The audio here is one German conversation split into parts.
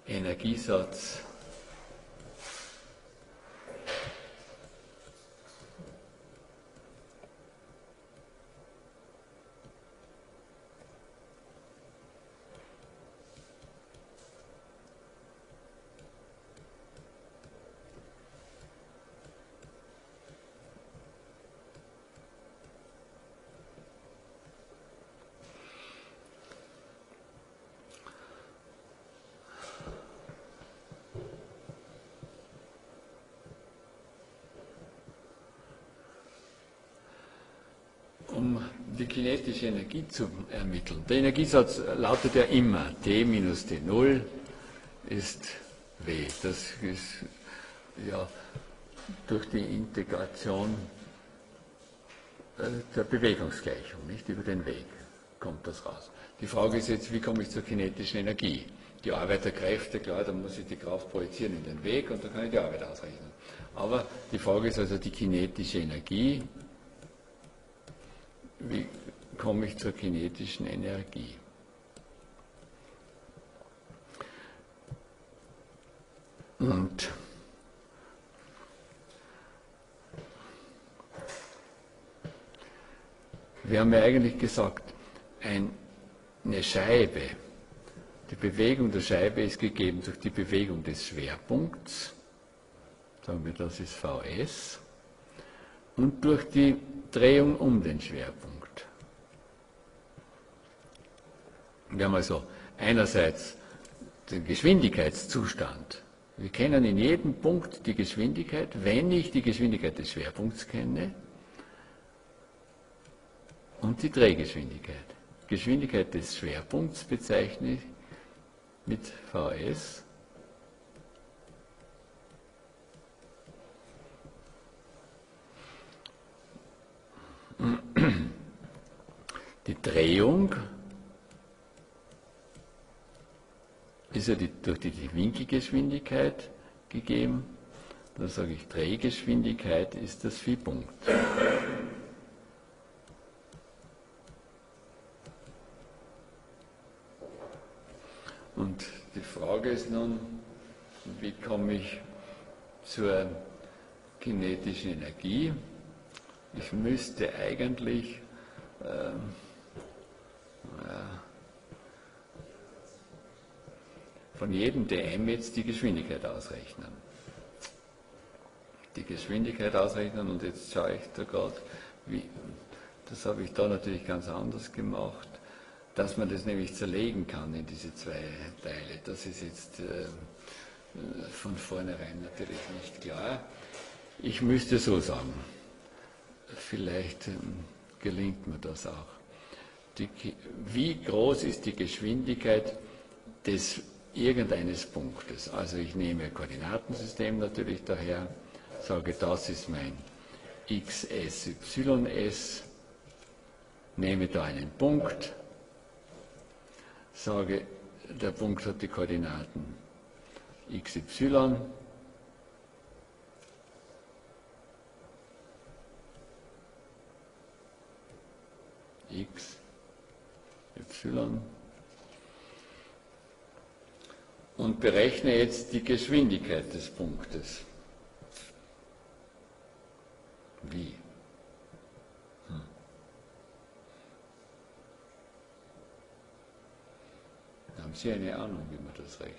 Energiesatz die kinetische Energie zu ermitteln. Der Energiesatz lautet ja immer, T minus T0 ist W. Das ist ja durch die Integration der Bewegungsgleichung, nicht über den Weg, kommt das raus. Die Frage ist jetzt, wie komme ich zur kinetischen Energie? Die Arbeit der Kräfte, klar, da muss ich die Kraft projizieren in den Weg und dann kann ich die Arbeit ausrechnen. Aber die Frage ist also die kinetische Energie. Wie komme ich zur kinetischen Energie? Und wir haben ja eigentlich gesagt, eine Scheibe, die Bewegung der Scheibe ist gegeben durch die Bewegung des Schwerpunkts, sagen wir, das ist Vs, und durch die Drehung um den Schwerpunkt. Wir haben also einerseits den Geschwindigkeitszustand. Wir kennen in jedem Punkt die Geschwindigkeit, wenn ich die Geschwindigkeit des Schwerpunkts kenne, und die Drehgeschwindigkeit. Geschwindigkeit des Schwerpunkts bezeichne ich mit Vs. Die Drehung ist ja durch die Winkelgeschwindigkeit gegeben. Da sage ich, Drehgeschwindigkeit ist das Phi-Punkt. Und die Frage ist nun, wie komme ich zur kinetischen Energie? Ich müsste eigentlich von jedem dm jetzt die Geschwindigkeit ausrechnen. Die Geschwindigkeit ausrechnen und jetzt schaue ich da gerade, das habe ich da natürlich ganz anders gemacht, dass man das nämlich zerlegen kann in diese zwei Teile. Das ist jetzt von vornherein natürlich nicht klar. Ich müsste so sagen, vielleicht gelingt mir das auch. Wie groß ist die Geschwindigkeit des irgendeines Punktes? Also ich nehme Koordinatensystem natürlich daher, sage, das ist mein xs, ys, nehme da einen Punkt, sage, der Punkt hat die Koordinaten xy, x, y und berechne jetzt die Geschwindigkeit des Punktes. Wie? Haben Sie eine Ahnung, wie man das rechnet?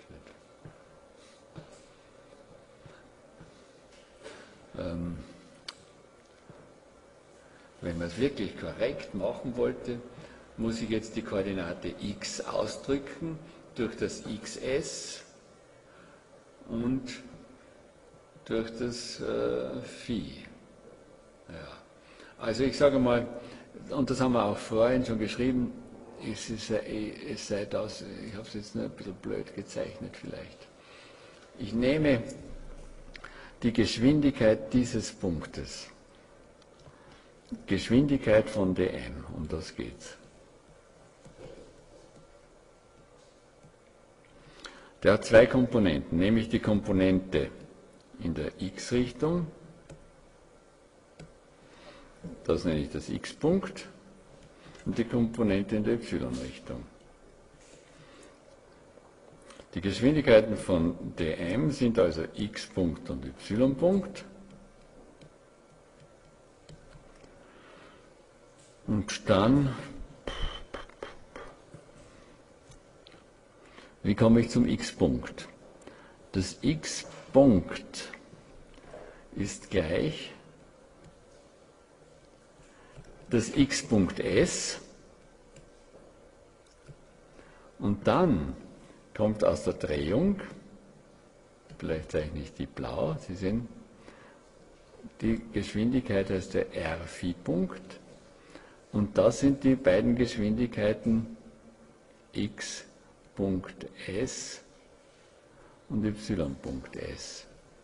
Wenn man es wirklich korrekt machen wollte, muss ich jetzt die Koordinate x ausdrücken durch das xs und durch das Phi. Ja. Also ich sage mal, und das haben wir auch vorhin schon geschrieben, es sei das, ich habe es jetzt nur ein bisschen blöd gezeichnet vielleicht. Ich nehme die Geschwindigkeit dieses Punktes, Geschwindigkeit von dm, um das geht's. Der hat zwei Komponenten, nämlich die Komponente in der x-Richtung, das nenne ich das x-Punkt, und die Komponente in der y-Richtung. Die Geschwindigkeiten von dm sind also x Punkt und y Punkt. Und dann, wie komme ich zum x-Punkt? Das x-Punkt ist gleich das x-Punkt s und dann kommt aus der Drehung, vielleicht zeichne ich die blau, Sie sehen, die Geschwindigkeit heißt der r-Phi-Punkt und das sind die beiden Geschwindigkeiten x.s und y.s.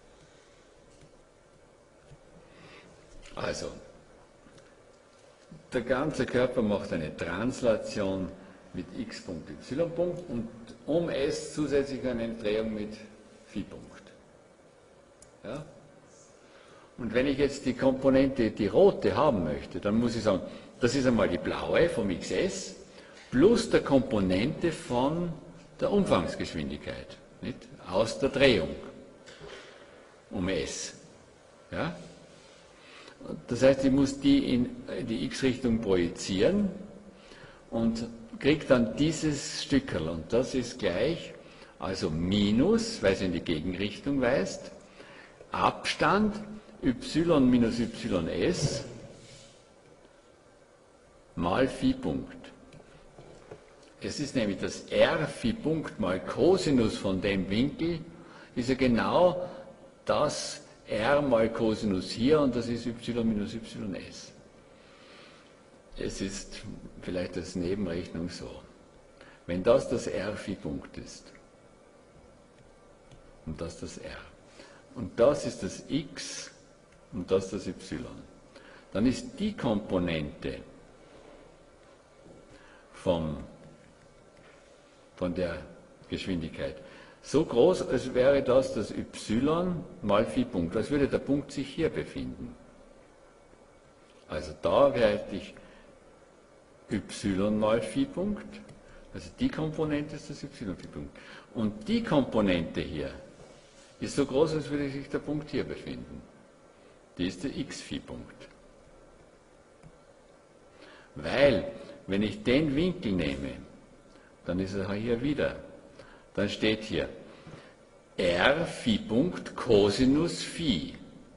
Also, der ganze Körper macht eine Translation mit x Punkt, y Punkt und um s zusätzlich eine Drehung mit Phi Punkt. Ja? Und wenn ich jetzt die Komponente, die rote, haben möchte, dann muss ich sagen, das ist einmal die blaue vom xs plus der Komponente von der Umfangsgeschwindigkeit, nicht? Aus der Drehung um s. Ja? Das heißt, ich muss die in die x-Richtung projizieren und kriege dann dieses Stückerl. Und das ist gleich, also minus, weil es in die Gegenrichtung weist, Abstand y minus ys mal Phi-Punkt. Es ist nämlich das r-Phi-Punkt mal Cosinus von dem Winkel, ist ja genau das r mal Cosinus hier und das ist y minus ys. Es ist vielleicht als Nebenrechnung so. Wenn das das r-Phi-Punkt ist und das das r und das ist das x und das das y, dann ist die Komponente von der Geschwindigkeit so groß, als wäre das y mal Phi-Punkt, als würde der Punkt sich hier befinden. Also da hätte ich y mal Phi-Punkt, also die Komponente ist das y-Phi-Punkt. Und die Komponente hier ist so groß, als würde sich der Punkt hier befinden. Die ist der x-Phi-Punkt. Weil, wenn ich den Winkel nehme, dann ist er hier wieder. Dann steht hier r Phi-Punkt Cosinus Phi.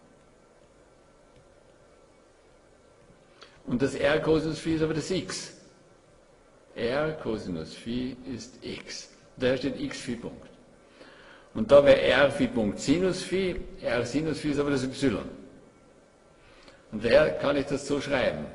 Und das r Cosinus Phi ist aber das x. R Cosinus Phi ist x. Daher steht x Phi-Punkt. Und da wäre r Phi-Punkt Sinus Phi, r Sinus Phi ist aber das y. Und daher kann ich das so schreiben,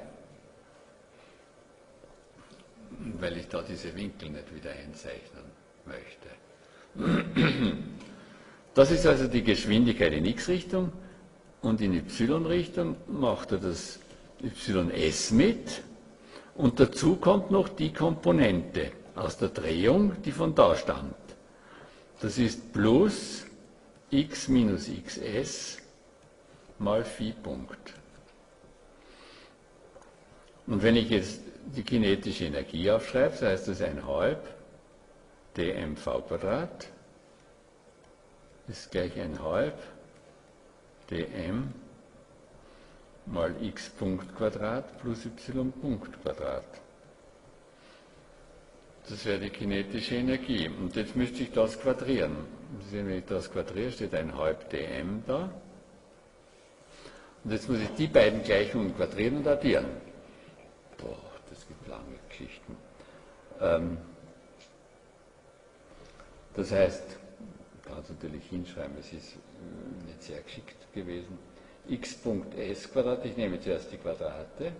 weil ich da diese Winkel nicht wieder einzeichnen möchte. Das ist also die Geschwindigkeit in x-Richtung und in y-Richtung macht er das ys mit und dazu kommt noch die Komponente aus der Drehung, die von da stammt. Das ist plus x minus xs mal Phi-Punkt. Und wenn ich jetzt die kinetische Energie aufschreibe, so heißt das 1/2 dmv Quadrat ist gleich 1/2 dm mal x Punkt Quadrat plus y Punkt Quadrat. Das wäre die kinetische Energie. Und jetzt müsste ich das quadrieren. Sie sehen, wenn ich das quadriere, steht 1/2 dm da. Und jetzt muss ich die beiden Gleichungen quadrieren und addieren. Boah, das gibt lange Geschichten. Das heißt, ich kann es natürlich hinschreiben, es ist nicht sehr geschickt gewesen. x.s Quadrat, ich nehme zuerst die Quadrate,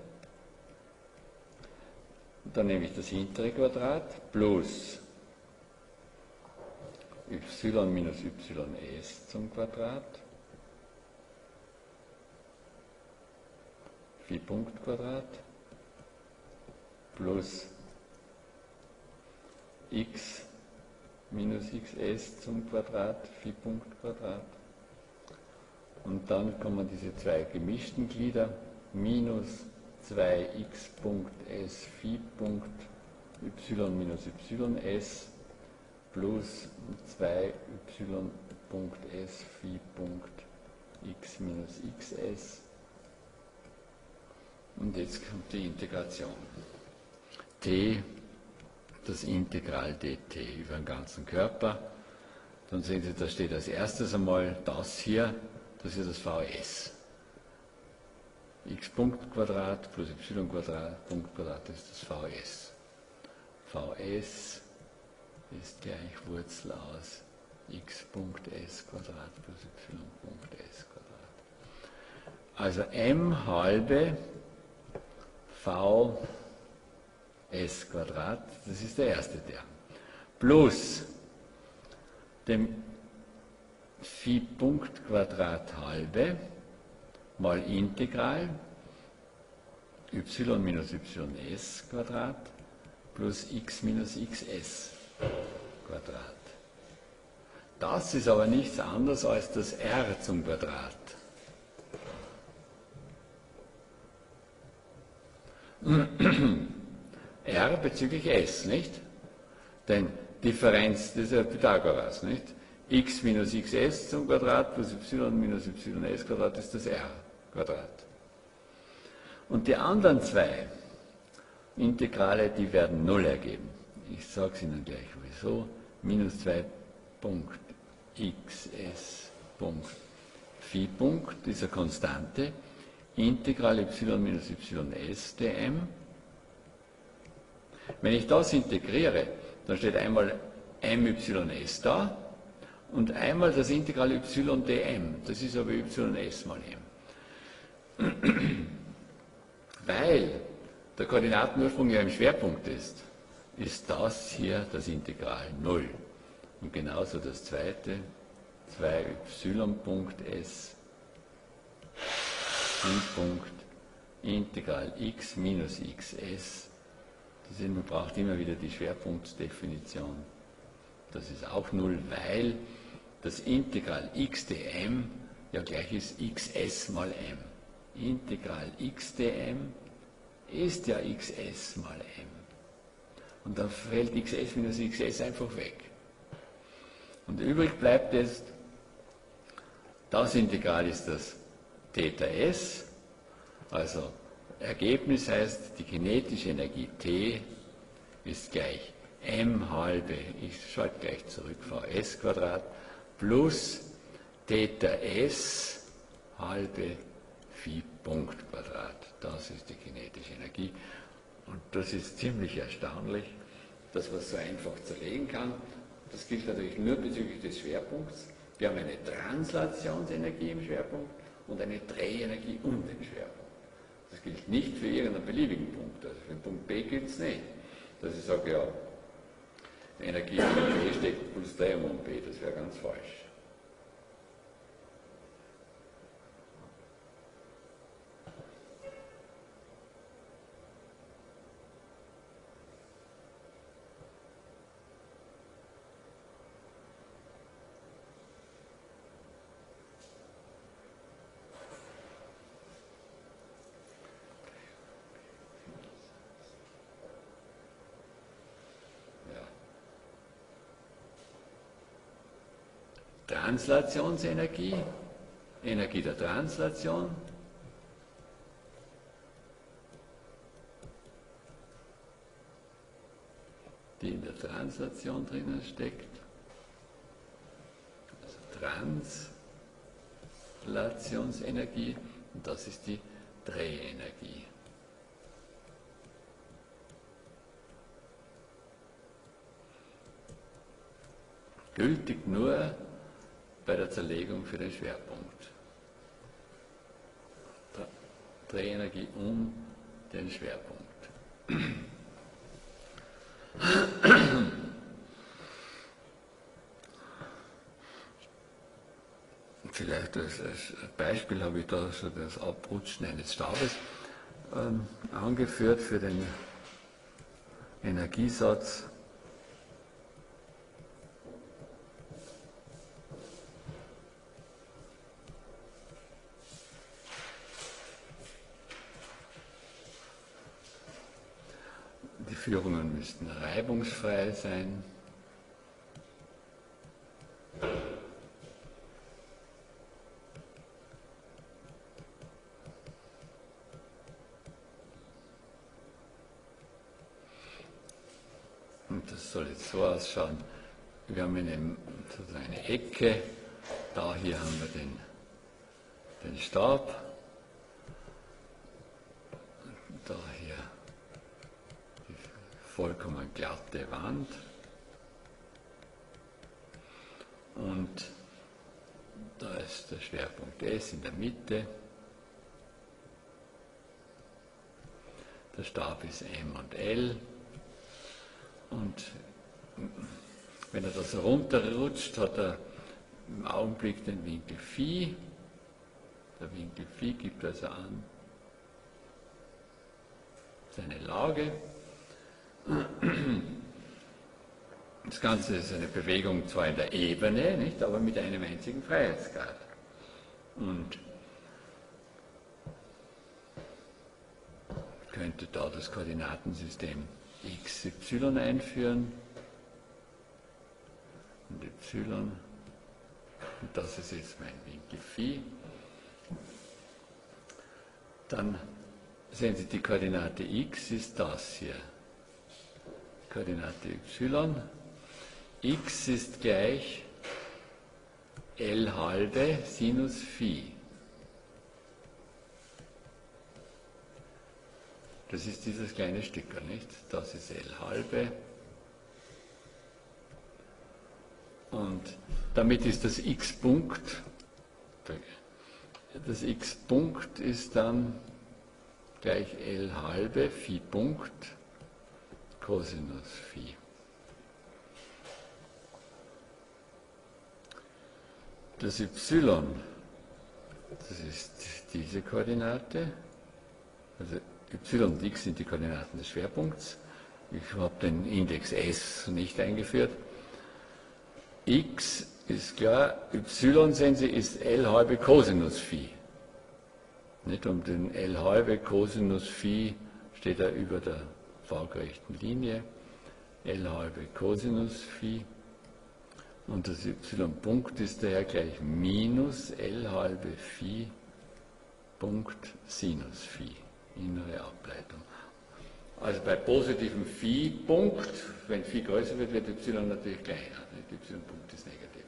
dann nehme ich das hintere Quadrat plus y minus ys zum Quadrat, Phi-Punkt Quadrat, plus x minus xs zum Quadrat, Phi-Punkt Quadrat. Und dann kommen diese zwei gemischten Glieder, minus 2x.s Phi.y minus ys plus 2y.s phi.x minus xs. Und jetzt kommt die Integration. t, das Integral dt über den ganzen Körper. Dann sehen Sie, da steht als erstes einmal das hier, das ist das Vs. x Punkt Quadrat plus y Quadrat Punkt Quadrat ist das Vs. Vs ist gleich Wurzel aus x Punkt s Quadrat plus y Punkt s Quadrat. Also m halbe v s Quadrat, das ist der erste Term, plus dem Phi Punkt Quadrat halbe mal Integral y minus ys Quadrat plus x minus xs Quadrat. Das ist aber nichts anderes als das r zum Quadrat. R bezüglich s, nicht? Denn Differenz, das ist ja Pythagoras, nicht? X minus xs zum Quadrat plus y minus ys Quadrat ist das r Quadrat. Und die anderen zwei Integrale, die werden 0 ergeben. Ich sage es Ihnen gleich wieso. Minus 2 Punkt xs Punkt Phi Punkt, dieser Konstante, Integral y minus ys dm. Wenn ich das integriere, dann steht einmal mys da und einmal das Integral y dm. Das ist aber ys mal m. Weil der Koordinatenursprung ja im Schwerpunkt ist, ist das hier das Integral 0. Und genauso das zweite, 2y.s Integral x minus xs. Man braucht immer wieder die Schwerpunktdefinition. Das ist auch 0, weil das Integral x dm ja gleich ist xs mal m. Integral x dm ist ja xs mal m. Und dann fällt xs minus xs einfach weg. Und übrig bleibt jetzt, das Integral ist das Theta s, also Ergebnis heißt, die kinetische Energie T ist gleich m halbe, ich schalte gleich zurück, Vs Quadrat, plus Theta s halbe Phi Punkt Quadrat. Das ist die kinetische Energie. Und das ist ziemlich erstaunlich, dass man es so einfach zerlegen kann. Das gilt natürlich nur bezüglich des Schwerpunkts. Wir haben eine Translationsenergie im Schwerpunkt und eine Drehenergie um den Schwerpunkt. Das gilt nicht für irgendeinen beliebigen Punkt. Also für den Punkt B gilt es nicht. Dass ich sage, ja, Energie in B steckt plus Drehung um B, das wäre ganz falsch. Translationsenergie, Energie der Translation, die in der Translation drinnen steckt, also Translationsenergie, und das ist die Drehenergie. Gültig nur bei der Zerlegung für den Schwerpunkt. Drehenergie um den Schwerpunkt. Vielleicht als Beispiel habe ich da so das Abrutschen eines Stabes angeführt für den Energiesatz. Die Führungen müssten reibungsfrei sein. das soll jetzt so ausschauen. Wir haben sozusagen eine Ecke, da hier haben wir den Stab, da hier die vollkommen glatte Wand und da ist der Schwerpunkt S in der Mitte, der Stab ist M und L und wenn er das runterrutscht, hat er im Augenblick den Winkel Phi. Der Winkel Phi gibt also an seine Lage. Das Ganze ist eine Bewegung zwar in der Ebene, nicht, aber mit einem einzigen Freiheitsgrad. Und ich könnte da das Koordinatensystem x, y einführen. Und y. Und das ist jetzt mein Winkel Phi. Dann sehen Sie, die Koordinate x ist das hier. Koordinate y. X ist gleich L halbe Sinus Phi. Das ist dieses kleine Stückchen, nicht? Das ist L halbe. Und damit ist das x-Punkt, ist dann gleich L halbe Phi Punkt Cosinus Phi. Das y, das ist diese Koordinate, also y und x sind die Koordinaten des Schwerpunkts. Ich habe den Index S nicht eingeführt. X ist klar, y, sehen Sie, ist L halbe Cosinus Phi. Nicht um den L halbe Cosinus Phi steht er über der waagerechten Linie. L halbe Cosinus Phi. Und das y-Punkt ist daher gleich minus L halbe Phi Punkt Sinus Phi. Innere Ableitung. Also bei positivem Phi-Punkt, wenn Phi größer wird, wird y natürlich kleiner. Der y-Punkt ist negativ.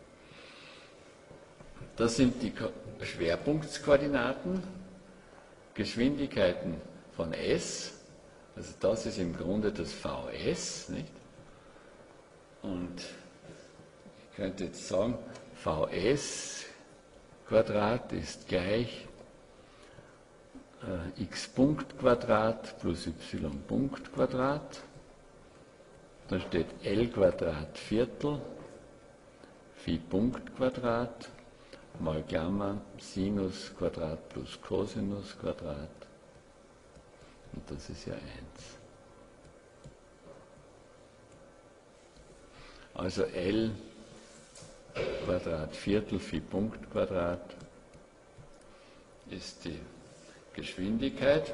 Das sind die Schwerpunktskoordinaten, Geschwindigkeiten von S. Also das ist im Grunde das Vs, nicht? Und ich könnte jetzt sagen, Vs Quadrat ist gleich x Punkt Quadrat plus y Punkt Quadrat. Dann steht L Quadrat Viertel Phi Punkt Quadrat mal Klammer Sinus Quadrat plus Cosinus Quadrat. Und das ist ja 1. Also L Quadrat Viertel Phi Punkt Quadrat ist die Geschwindigkeit.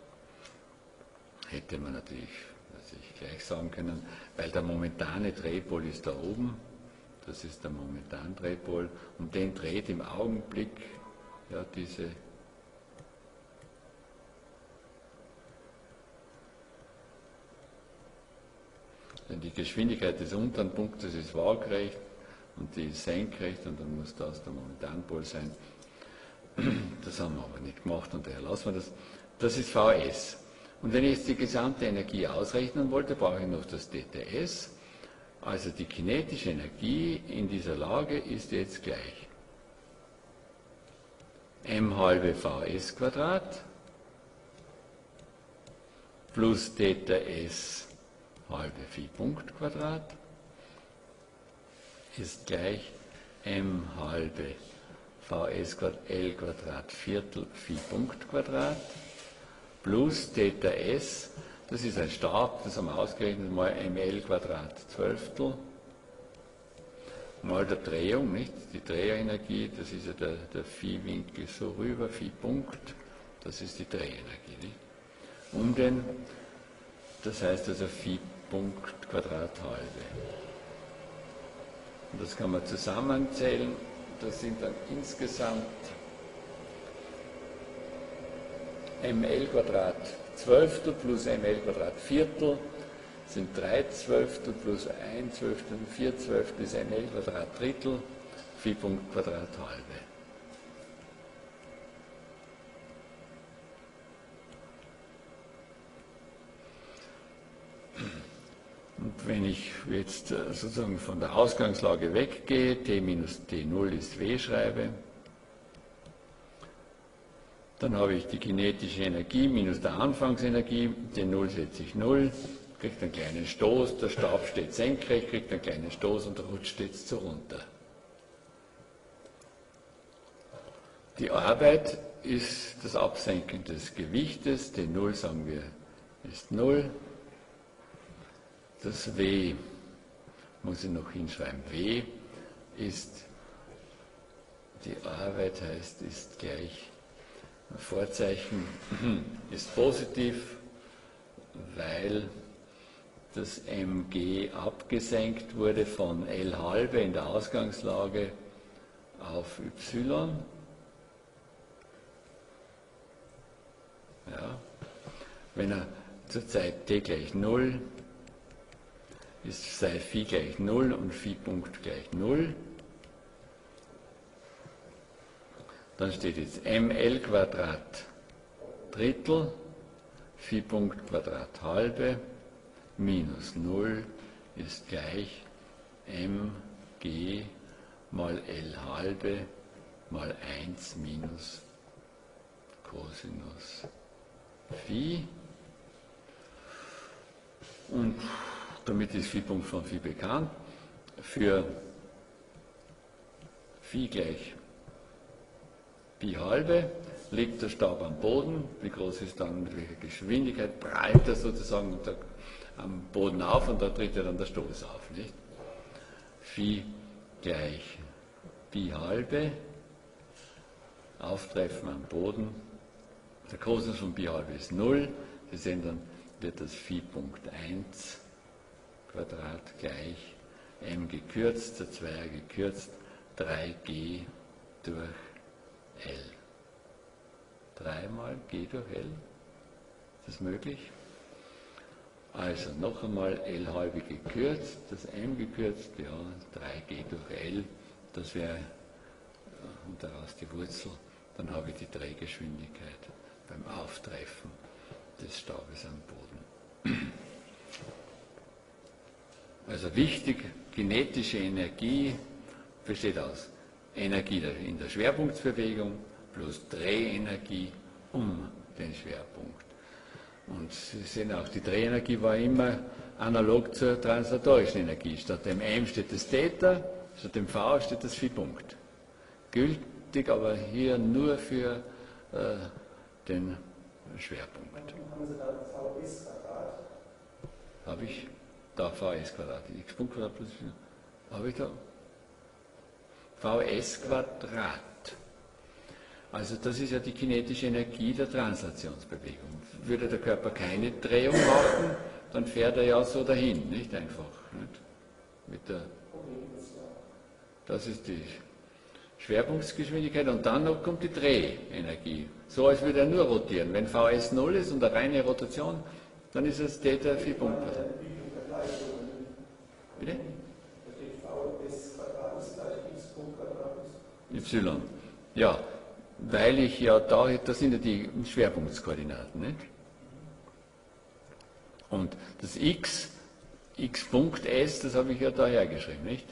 Hätte man natürlich gleich sagen können, weil der momentane Drehpol ist da oben, das ist der momentane Drehpol, und den dreht im Augenblick ja diese denn die Geschwindigkeit des unteren Punktes ist waagerecht und die ist senkrecht und dann muss das der Momentanpol sein. Das haben wir aber nicht gemacht und daher lassen wir das. Das ist Vs. Und wenn ich jetzt die gesamte Energie ausrechnen wollte, brauche ich noch das dTs. Also die kinetische Energie in dieser Lage ist jetzt gleich m halbe Vs Quadrat plus dTs halbe Phi Punkt Quadrat ist gleich m halbe Vs L Quadrat Viertel Phi Punkt Quadrat plus dTs, das ist ein Stab, das haben wir ausgerechnet, mal ml Quadrat Zwölftel mal der Drehung, nicht? Die Drehenergie, das ist ja der Phi-Winkel so rüber, Phi-Punkt, das ist die Drehenergie, nicht? Das heißt also Phi-Punkt Quadrat halbe. Und das kann man zusammenzählen. Das sind dann insgesamt ml Quadrat Zwölftel plus ml Quadrat Viertel sind 3 Zwölftel plus 1 Zwölftel, 4 Zwölftel ist ein L Quadrat Drittel, Phi Punkt Quadrat halbe. Und wenn ich jetzt sozusagen von der Ausgangslage weggehe, T minus T0 ist W schreibe, dann habe ich die kinetische Energie minus der Anfangsenergie, T0 setze ich 0, kriegt einen kleinen Stoß, der Stab steht senkrecht, kriegt einen kleinen Stoß und rutscht jetzt so runter. Die Arbeit ist das Absenken des Gewichtes, T0 sagen wir ist 0. Das W, muss ich noch hinschreiben, W ist, die Arbeit heißt, ist gleich, Vorzeichen ist positiv, weil das mg abgesenkt wurde von L halbe in der Ausgangslage auf y. Ja. Wenn er zur Zeit t gleich 0 ist, sei Phi gleich 0 und Phi Punkt gleich 0. Dann steht jetzt ml Quadrat Drittel, Phi Punkt Quadrat halbe, minus 0 ist gleich mg mal L halbe mal 1 minus Cosinus Phi. Und damit ist Phi Punkt von Phi bekannt. Für Phi gleich Pi halbe liegt der Stab am Boden. Wie groß ist dann, mit welcher Geschwindigkeit prallt er sozusagen am Boden auf und da tritt ja dann der Stoß auf. Nicht? Phi gleich Pi halbe, Auftreffen am Boden. Der Cosinus von Pi halbe ist 0. Sie sehen, dann wird das Phi Punkt 1 Quadrat gleich m gekürzt, der Zweier gekürzt, 3g durch L. 3 mal g durch L. Ist das möglich? Also noch einmal L halbe gekürzt, das m gekürzt, ja, 3g durch L, das wäre und daraus die Wurzel, dann habe ich die Drehgeschwindigkeit beim Auftreffen des Stabes am Boden. Also wichtig, kinetische Energie besteht aus Energie in der Schwerpunktsbewegung plus Drehenergie um den Schwerpunkt. Und Sie sehen auch, die Drehenergie war immer analog zur translatorischen Energie. Statt dem M steht das Theta, statt dem V steht das Phi-Punkt. Gültig aber hier nur für den Schwerpunkt. Haben Sie da Vs Quadrat? Habe ich da Vs Quadrat, x Punkt Quadrat plus 4. Habe ich da Vs Quadrat. Also das ist ja die kinetische Energie der Translationsbewegung. Würde der Körper keine Drehung machen, dann fährt er ja so dahin, nicht einfach. Nicht? Mit der, das ist die Schwerpunktsgeschwindigkeit und dann noch kommt die Drehenergie. So als würde er nur rotieren. Wenn Vs 0 ist und eine reine Rotation, dann ist es Theta Phi Punkt. Bitte? Y. Ja, weil ich ja da, das sind ja die Schwerpunktskoordinaten, nicht? Und das x Punkt S, das habe ich ja da hergeschrieben, nicht?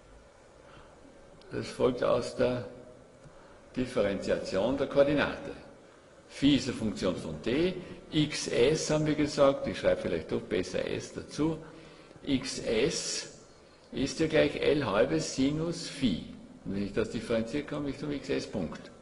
Das folgt aus der Differentiation der Koordinate. Phi ist eine Funktion von t, xs haben wir gesagt, ich schreibe vielleicht doch besser s dazu, xs ist ja gleich L halbe Sinus Phi. Und wenn ich das differenziere, komme ich zum xs Punkt.